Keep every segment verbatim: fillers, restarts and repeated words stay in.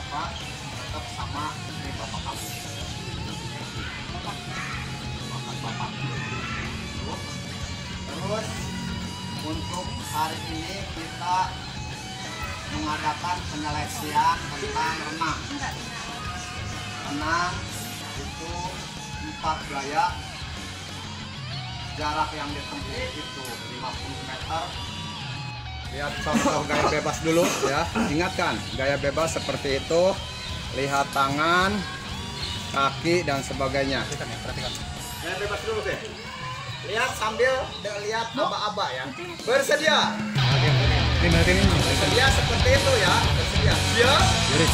apa tetap sama ini bapak kamu. Bapak bapak. Terus untuk hari ini kita mengadakan penyeleksian tentang renang. Renang itu empat gaya, jarak yang ditempuh itu lima puluh meter. Lihat contoh gaya bebas dulu ya. Ingatkan, gaya bebas seperti itu. Lihat tangan, kaki dan sebagainya. Perhatikan ya, perhatikan. Gaya bebas dulu deh. Lihat sambil lihat aba-aba ya. Bersedia. Bersedia seperti itu ya. Bersedia. Siap. Iris.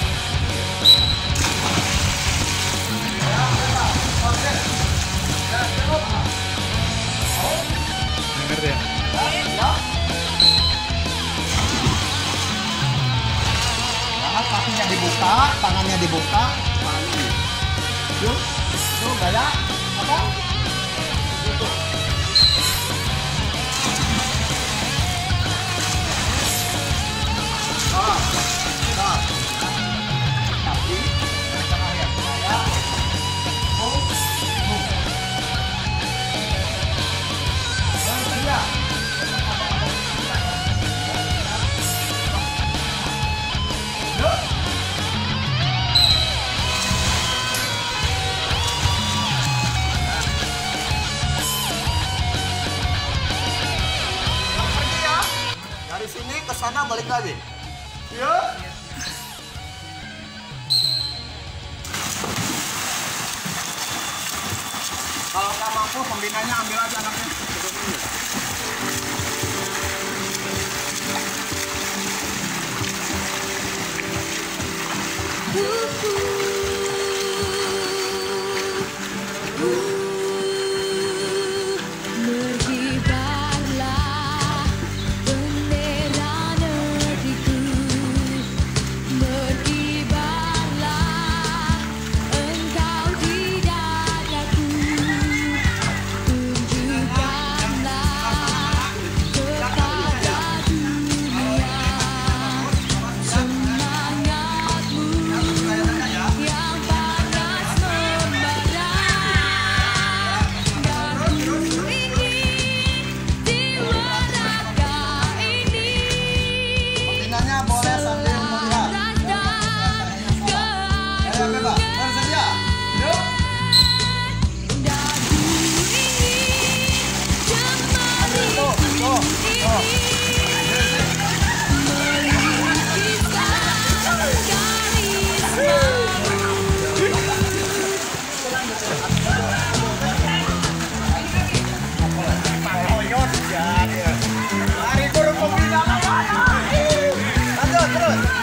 Ngerti ya? Jangan kakinya dibuka, tangannya dibuka, tangan ini. Yuk, itu gaya apa? Itu. Ah, ah. Kaki, terakhir gaya. Oh, oh. Bersedia. Dari sini ke sana balik lagi. Yuk. Kalau nggak mampu, pembinanya ambil aja anaknya. Boleh sambil melihat. Gaya bebas. Bersedia. Yuk. Ambil tuh, tuh, tuh. Lari burung pembina. Lanjut terus.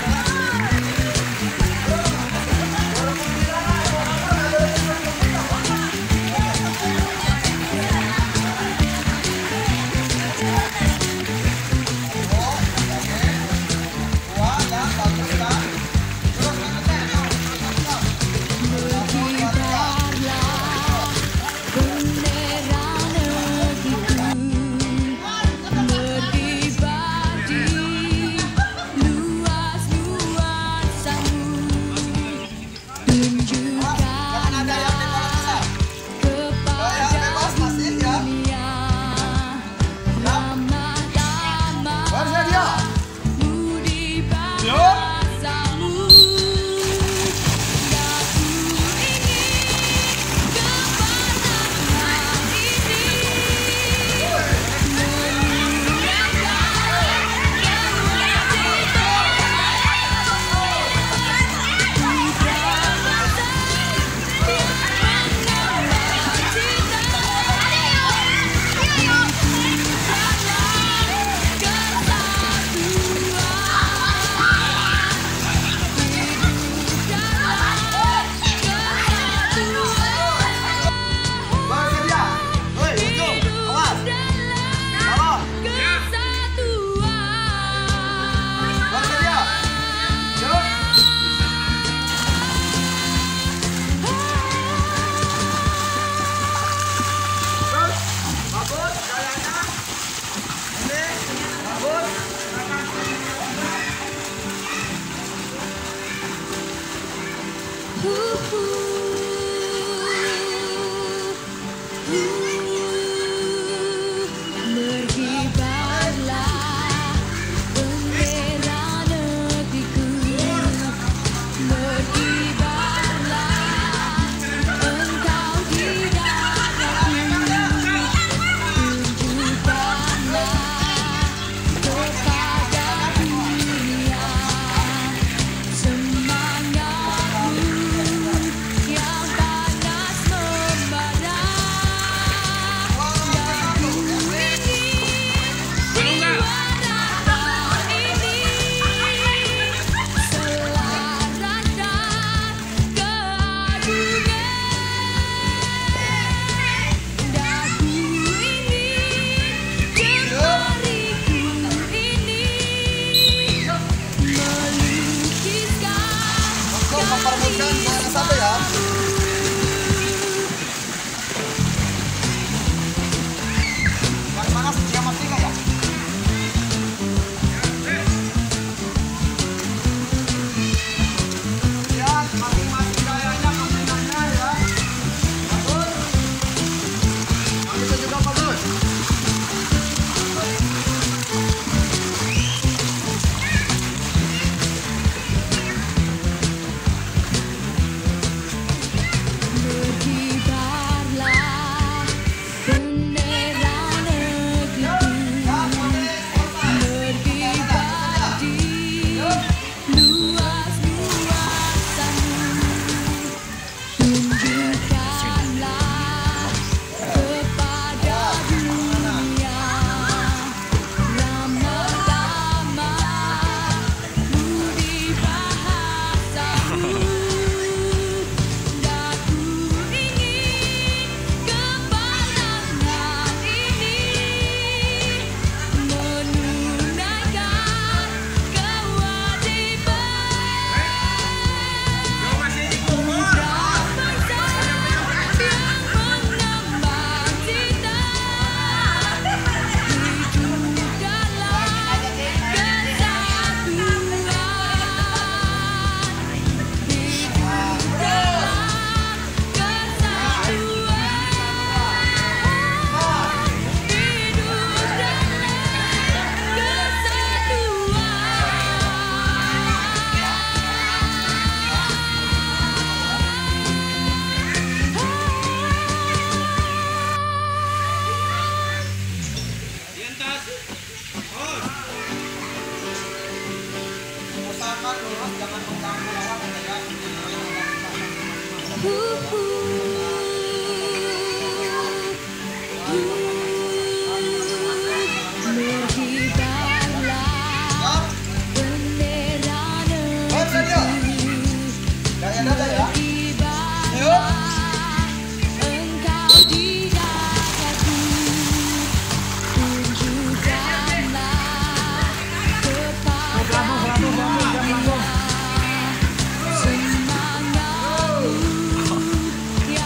Semangatmu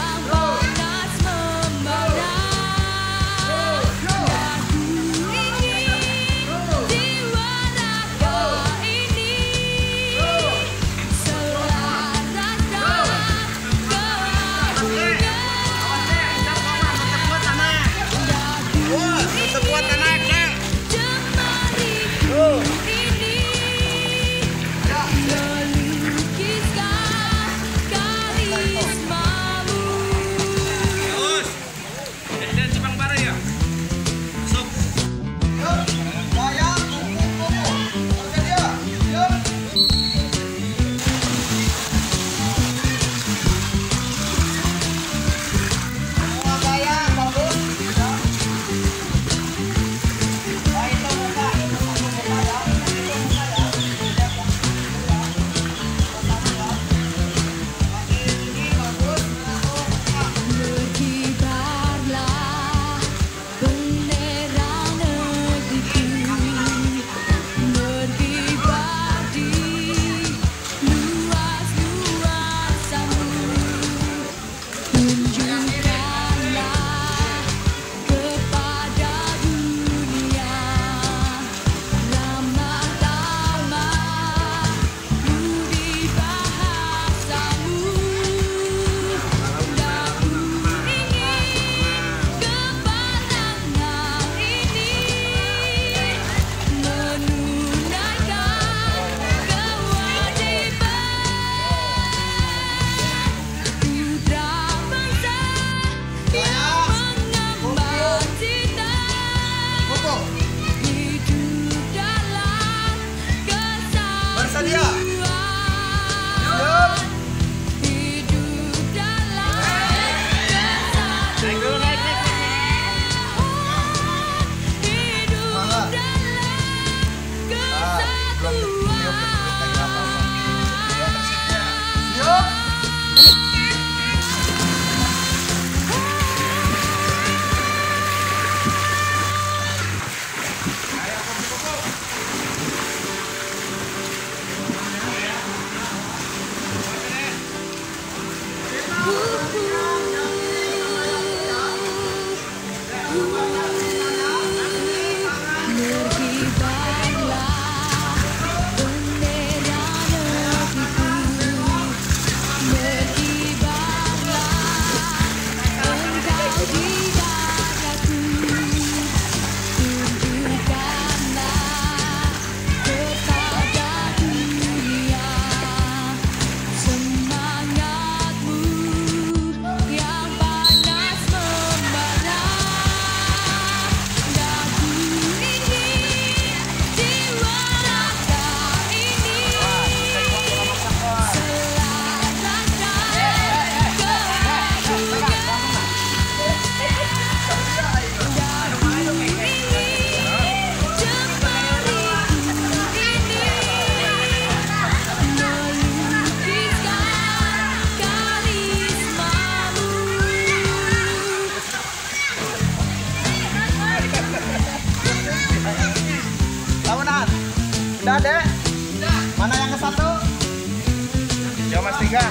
tiga.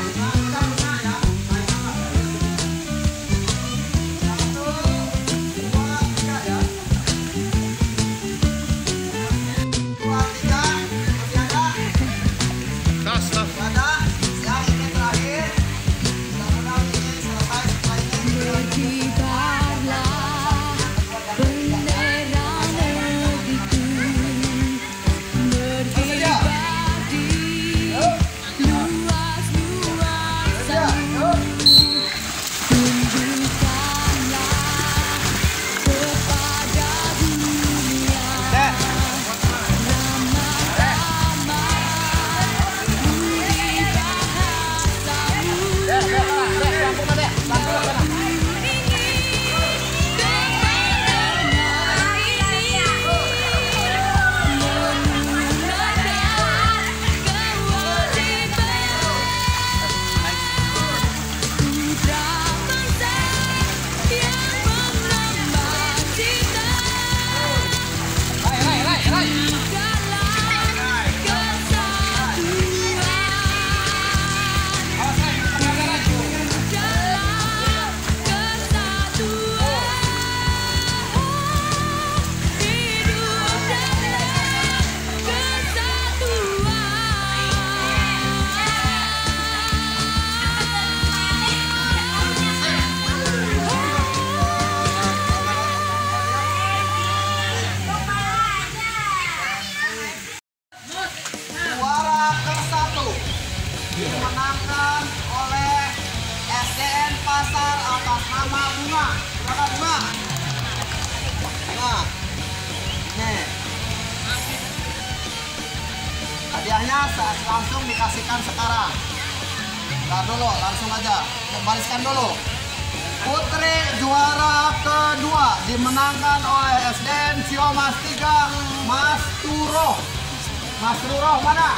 Dimenangkan oleh S D N Pasar atas nama Bunga. Silakan Bunga. Nah, nih hadiahnya saya langsung dikasihkan sekarang. Ntar dulu, langsung aja bariskan dulu. Putri juara kedua dimenangkan oleh S D N Siomas tiga, Mas Turoh. Mas Turoh mana?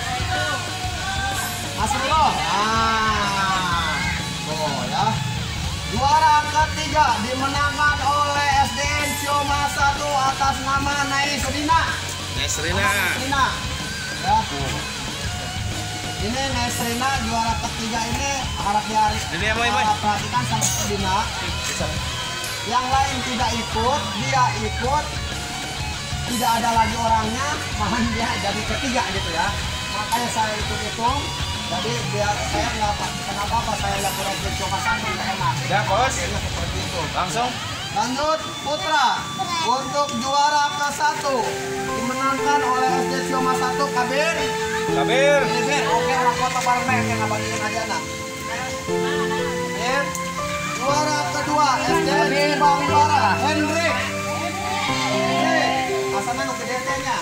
Mas Turoh. Ah, oh ya. Juara ketiga dimenangkan oleh S D N Siomas satu atas nama Nesrina. Nesrina. Nesrina. Ya. Ini Nesrina juara ketiga ini harap dia ini apa, Ibu? perhatikan sama Dina. Yang lain tidak ikut, dia ikut. Tidak ada lagi orangnya, malah dia jadi ketiga gitu ya. Makanya saya hitung-hitung. Jadi biar saya nggak kenapa apa saya nggak kurang coba satu nggak enak. Ya bos. Seperti itu. Langsung. Lanjut Putra untuk juara ke satu dimenangkan oleh S D N Siomas satu Kabir. Kabir. Kabir. Oke orang foto bareng nih yang bagiin aja nak. Kabir. Juara kedua S D N Bang Bara Hendrik. Hendrik. Asalnya nu gede nya.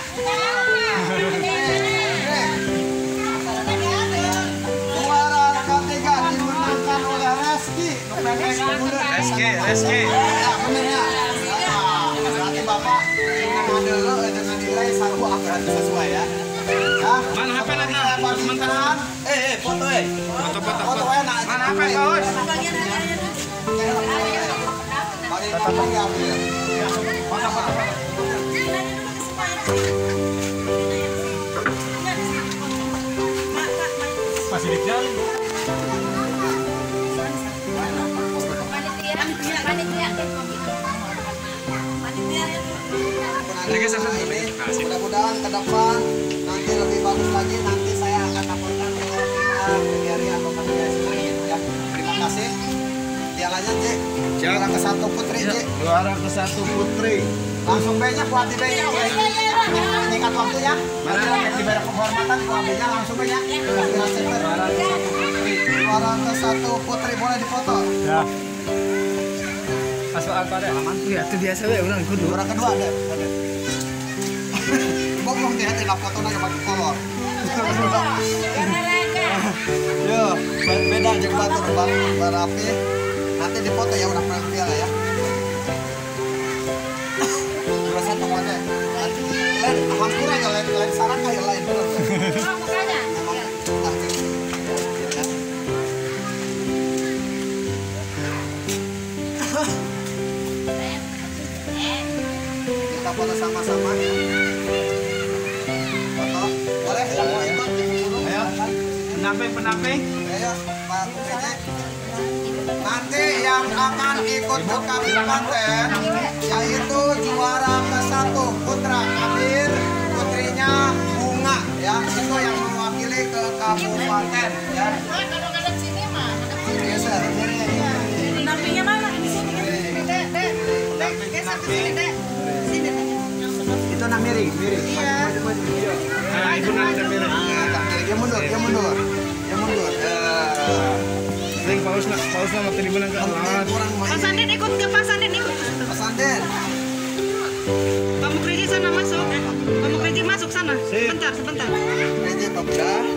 Reski, Reski. Ya, bener ya. Berarti Bapak dengan dulu dengan nilai satu akan sesuai ya. Ya. Mana H P Nana? Sementara. Eh, eh, foto eh. Foto, foto, Foto foto. enak. Mana H P bos? Bagi foto ya. Foto, foto. Masih di jalan. Mudah-mudahan ke depan nanti lebih bagus lagi. Nanti saya akan laporkan ke Gary atau Gary lain ya. Terima kasih. Dia lanjut J. Juara ke satu Putri J. Juara ke satu Putri. Langsung B-nya buat di B-nya. Menyikat waktunya. Mana? Di beda kehormatan buat B-nya langsung B-nya. Juara ke satu Putri. Juara ke satu Putri boleh difoto. Ya. Masuk apa deh? Aman. Ya, itu biasa ya orang kudu. Juara kedua ada. Ada. Kok belum dihati lah foto nanya pakai kolor. Yo, beda aja batur bang, barapi. Nanti dipoto ya udah pernah lah ya. Juara satu mana? Lain, hampir aja lain lain saran kayak lain bener. Kita foto sama-sama ya. Foto, boleh? Yang mau ikut, ayo. Pendamping, pendamping. Ayo, Pak Putri. Nanti yang akan ikut ke kabupaten yaitu juara ke satu Putra Amir, putrinya Bunga ya, itu yang mewakili ke kabupaten ya. Kalau ngadep sini mah, Geser. pendampingnya mana? Di sini kan? Dek, dek, dek, geser ke sini, dek. Sini, dek. Itu nak miring, miring. Iya. Maju, maju, maju. Iya. Nah, ibu nanti miring. Nah, tak miring. Dia mundur, dia mundur. Dia mundur. Eh, Sering paus nak, paus nak waktu dibilang ke alat. kurang Pak main. Sanden ikut ke Pak Sanden ikut. Mas Anden. Pak Mukreji sana masuk. Pak Mukreji masuk sana. Sebentar, sebentar. Gereja Pak Bunda.